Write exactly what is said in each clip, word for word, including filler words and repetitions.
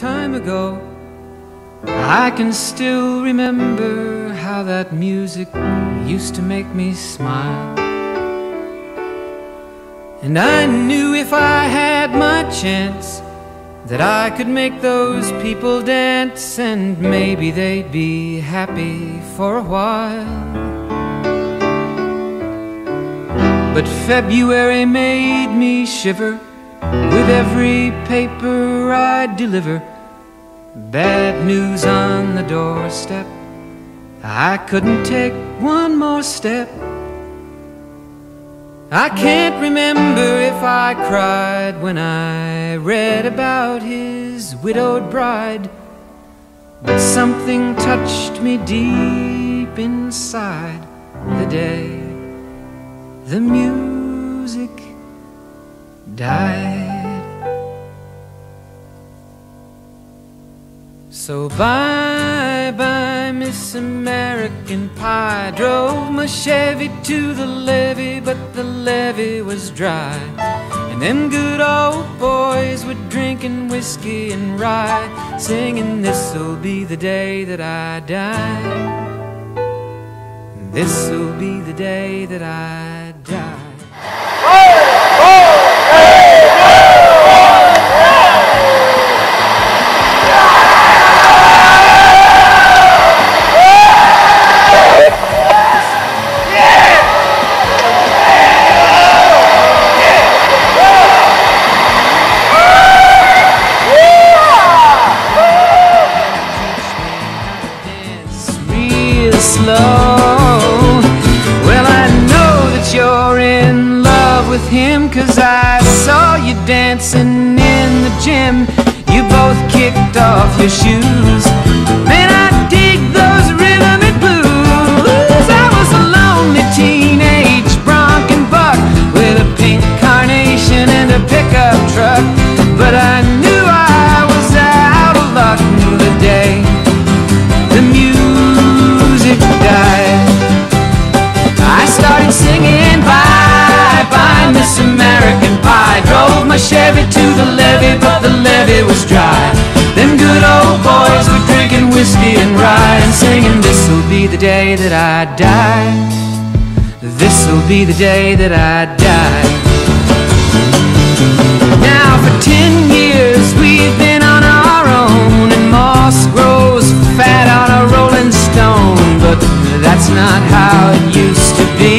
time ago. I can still remember how that music used to make me smile. And I knew if I had my chance that I could make those people dance, and maybe they'd be happy for a while. But February made me shiver with every paper I'd deliver. Bad news on the doorstep, I couldn't take one more step. I can't remember if I cried when I read about his widowed bride, but something touched me deep inside the day the music died. So bye-bye, Miss American Pie. Drove my Chevy to the levee, but the levee was dry. And them good old boys were drinking whiskey and rye, singing, "This'll be the day that I die. This'll be the day that I die." Slow. Well, I know that you're in love with him, 'cause I saw you dancing in the gym. You both kicked off your shoes. Man, I dig those rhythm and blues. I was a lonely teenage bronc and buck with a pink carnation and a pickup truck, but I knew I was out of luck the day the music died. I started singing bye-bye, Miss American Pie. Drove my Chevy to the levee, but the levee was dry. Them good old boys were drinking whiskey and rye and singing, "This'll be the day that I die. This'll be the day that I die." Now for ten years we've been on our own, and moss grows fat on a rolling stone, but that's not how it used to be.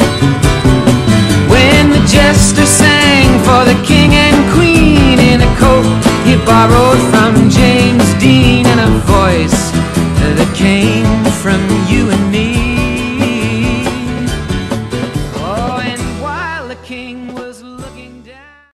When the jester sang for the king and queen in a coat he borrowed from